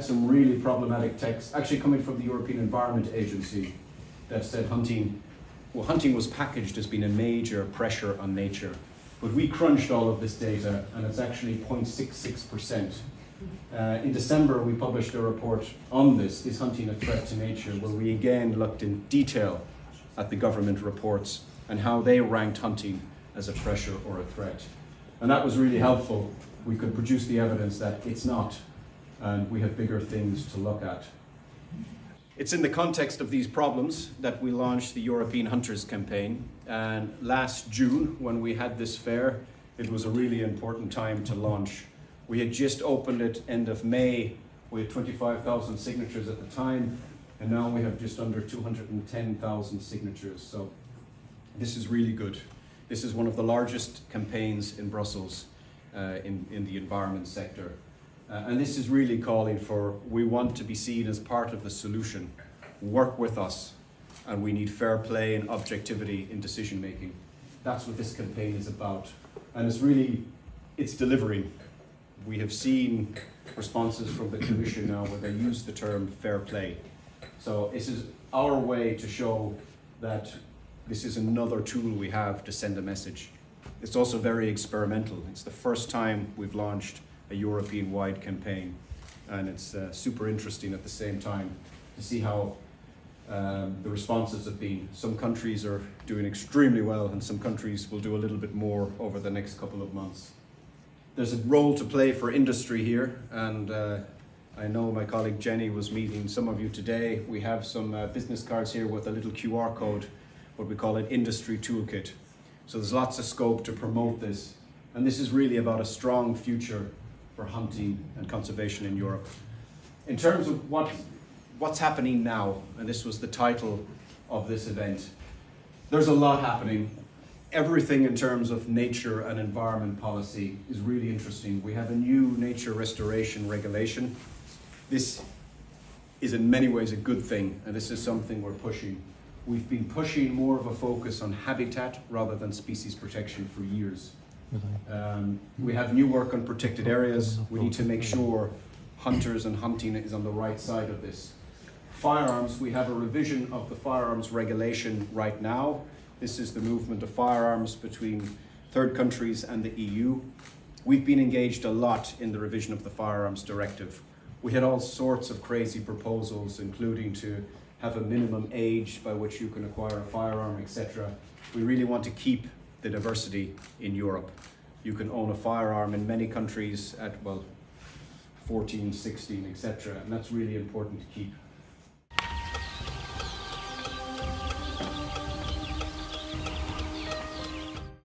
some really problematic texts, actually coming from the European Environment Agency, that said hunting was packaged as being a major pressure on nature. But we crunched all of this data, and it's actually 0.66%. In December, we published a report on this, Is Hunting a Threat to Nature, where we again looked in detail at the government reports and how they ranked hunting as a pressure or a threat. And that was really helpful. We could produce the evidence that it's not, and we have bigger things to look at. It's in the context of these problems that we launched the European Hunters Campaign. And last June, when we had this fair, it was a really important time to launch. We had just opened it end of May. We had 25,000 signatures at the time, and now we have just under 210,000 signatures. So this is really good. This is one of the largest campaigns in Brussels in the environment sector. And this is really calling for, we want to be seen as part of the solution. Work with us, and we need fair play and objectivity in decision making. That's what this campaign is about. And it's delivering. We have seen responses from the Commission now where they use the term fair play. So this is our way to show that this is another tool we have to send a message. It's also very experimental. It's the first time we've launched a European-wide campaign, and it's super interesting at the same time to see how the responses have been. Some countries are doing extremely well, and some countries will do a little bit more over the next couple of months. There's a role to play for industry here, and I know my colleague Jenny was meeting some of you today. We have some business cards here with a little QR code, what we call an industry toolkit. So there's lots of scope to promote this, and this is really about a strong future for hunting and conservation in Europe. In terms of what's happening now, and this was the title of this event, there's a lot happening. Everything in terms of nature and environment policy is really interesting. We have a new nature restoration regulation. This is in many ways a good thing, and this is something we're pushing. We've been pushing more of a focus on habitat rather than species protection for years. We have new work on protected areas. We need to make sure hunters and hunting is on the right side of this. Firearms, we have a revision of the firearms regulation right now. This is the movement of firearms between third countries and the EU. We've been engaged a lot in the revision of the firearms directive. We had all sorts of crazy proposals, including to have a minimum age by which you can acquire a firearm, etc. We really want to keep the diversity in Europe. You can own a firearm in many countries at, 14, 16, etc. And that's really important to keep.